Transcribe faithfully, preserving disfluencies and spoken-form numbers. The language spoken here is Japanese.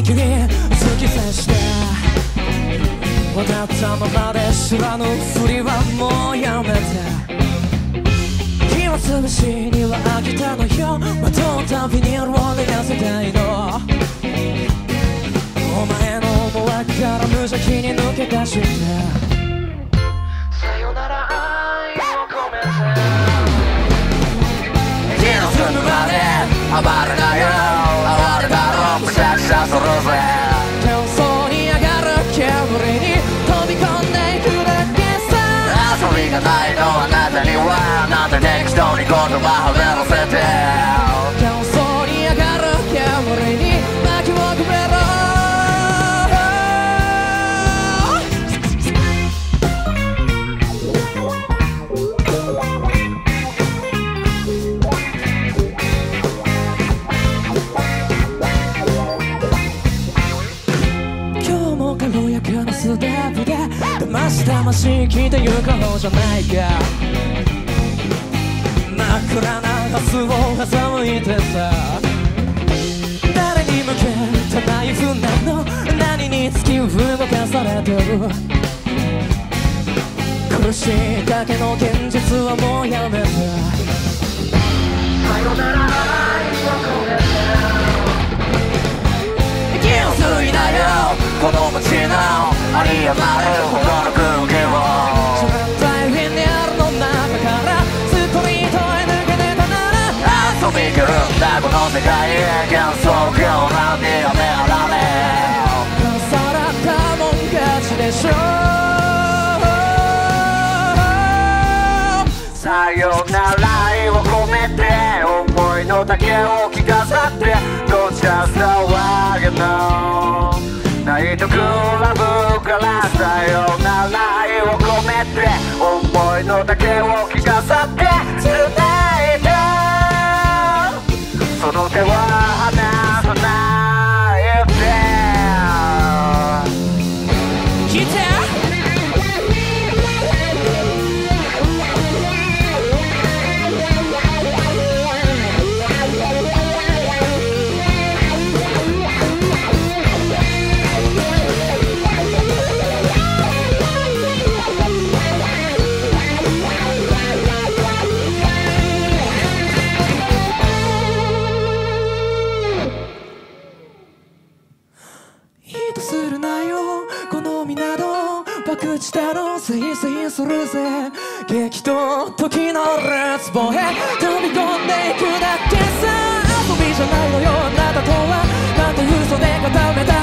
気に突き刺して笑ったままで知らぬふりはもうやめて暇つぶしには飽きたのよまとったビニールを脱がせたいのお前の思惑から無邪気に抜け出してさよなら愛を込めて気の済むまで暴れなよ暴れだろむしゃくしゃするぜ競争に上がる煙に飛び込んでいくだけさ遊びがないのあなたにはなんで適当に言葉はめらせて競争に上がる煙に薪をくべろ軽やかなステップで騙し騙し聞いてゆく方じゃないか真っ暗なハスを挟いてさ誰に向けたナイフなの何に突き動かされてる苦しいだけの現実はもうやめてさよなら愛を込めて気を吸いなよこの街のあり余るほどの空気を冷たいフィニアルの中からストリートへ抜け出たなら遊び狂ったこの世界幻想郷なんにやめられ重なったもん勝ちでしょさよなら愛を込めて思いの丈を聞かさってどちら騒げのナイトクラブからさよなら愛を込めて思いの丈を聞かさって繋いだその手は離さないで来てするなよこの港爆地だろせいせいするぜ激闘時のレツボへ飛び込んでいくだけさ遊びじゃないのよあなたとはなんて嘘で固めた